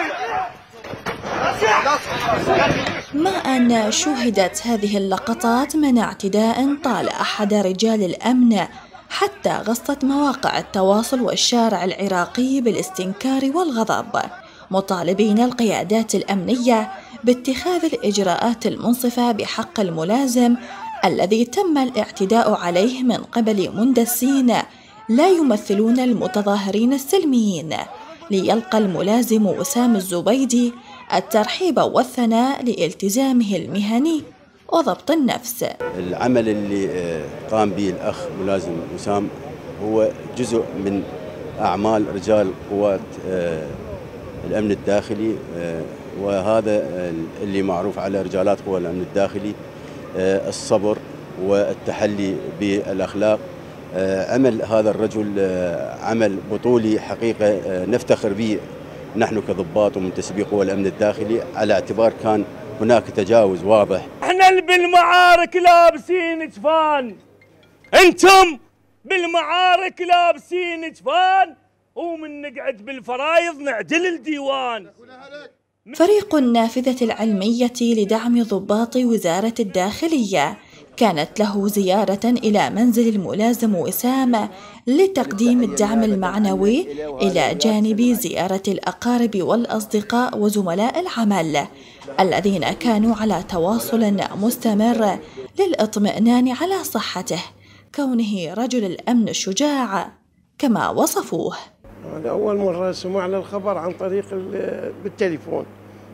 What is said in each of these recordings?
مع أن شوهدت هذه اللقطات من اعتداء طال أحد رجال الأمن حتى غصت مواقع التواصل والشارع العراقي بالاستنكار والغضب، مطالبين القيادات الأمنية باتخاذ الإجراءات المنصفة بحق الملازم الذي تم الاعتداء عليه من قبل مندسين لا يمثلون المتظاهرين السلميين، ليلقى الملازم وسام الزبيدي الترحيب والثناء لالتزامه المهني وضبط النفس. العمل اللي قام به الأخ ملازم وسام هو جزء من أعمال رجال قوات الأمن الداخلي، وهذا اللي معروف على رجالات قوى الأمن الداخلي، الصبر والتحلي بالأخلاق. عمل هذا الرجل عمل بطولي حقيقة نفتخر به نحن كضباط ومنتسبي قوى الأمن الداخلي، على اعتبار كان هناك تجاوز واضح. احنا اللي بالمعارك لابسين جفان، انتم بالمعارك لابسين جفان، ومن نقعد بالفرايض نعدل الديوان. فريق النافذة العلمية لدعم ضباط وزارة الداخلية كانت له زيارة إلى منزل الملازم وسام لتقديم الدعم المعنوي إلى جانب زيارة الأقارب والأصدقاء وزملاء العمل الذين كانوا على تواصل مستمر للإطمئنان على صحته، كونه رجل الأمن الشجاع كما وصفوه. أنا أول مرة سمعنا الخبر عن طريق بالتليفون،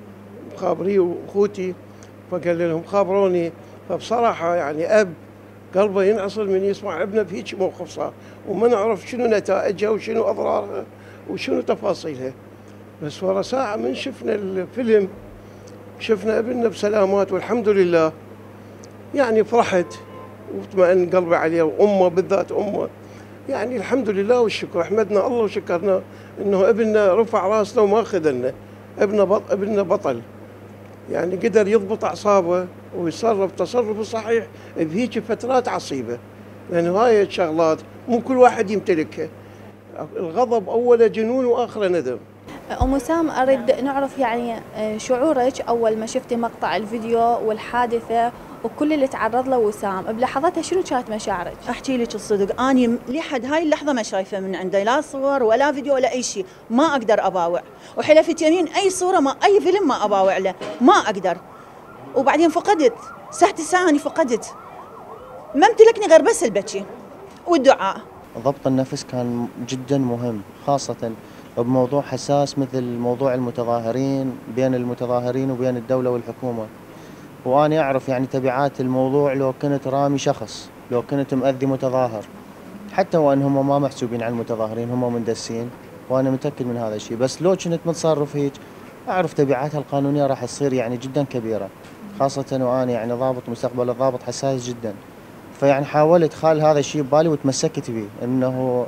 خابري وأخوتي فقال لهم خابروني، فبصراحة يعني أب قلبه ينعصر من يسمع ابنه بهيك موقف صار، وما نعرف شنو نتائجها وشنو أضرارها وشنو تفاصيلها. بس ورا ساعة من شفنا الفيلم شفنا ابننا بسلامات والحمد لله، يعني فرحت واطمئن قلبي عليه، وأمه بالذات أمه، يعني الحمد لله والشكر، حمدنا الله وشكرنا إنه ابننا رفع راسنا وما خذلنا. ابننا بطل، يعني قدر يضبط أعصابه ويتصرف تصرف صحيح بهيك فترات عصيبة، لأن هاي الشغلات مو كل واحد يمتلكها. الغضب أوله جنون وآخره ندم. أم وسام، أريد نعرف يعني شعورك أول ما شفتي مقطع الفيديو والحادثة وكل اللي تعرض له وسام، بلحظتها شنو كانت مشاعرك؟ احكي لك الصدق، اني لحد هاي اللحظه ما شايفه من عنده لا صور ولا فيديو ولا اي شيء، ما اقدر اباوع، وحلفت يمين اي صوره ما اي فيلم ما اباوع له، ما اقدر. وبعدين فقدت ساعة اني فقدت، ما امتلكني غير بس البكي والدعاء. ضبط النفس كان جدا مهم، خاصه بموضوع حساس مثل موضوع المتظاهرين، بين المتظاهرين وبين الدوله والحكومه. وأنا أعرف يعني تبعات الموضوع لو كنت رامي شخص، لو كنت مؤذي متظاهر، حتى وأنهم ما محسوبين على المتظاهرين، هم مندسين، وأنا متأكد من هذا الشيء. بس لو كنت متصرف هيك أعرف تبعاتها القانونية راح تصير يعني جدا كبيرة، خاصة وأنا يعني ضابط مستقبل الضابط حساس جدا. فيعني حاولت خال هذا الشيء ببالي وتمسكت به، إنه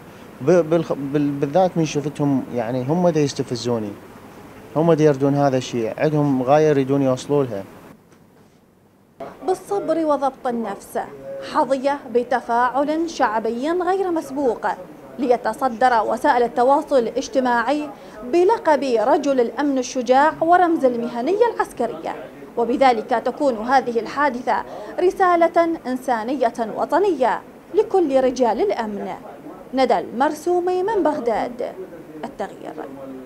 بالذات من شفتهم يعني هم دا يستفزوني، هم دا يردون هذا الشيء، عندهم غاية يريدون يوصلوا لها. بالصبر وضبط النفس حظي بتفاعل شعبي غير مسبوق ليتصدر وسائل التواصل الاجتماعي بلقب رجل الأمن الشجاع ورمز المهنية العسكرية، وبذلك تكون هذه الحادثة رسالة إنسانية وطنية لكل رجال الأمن. ندى المرسومي من بغداد، التغيير.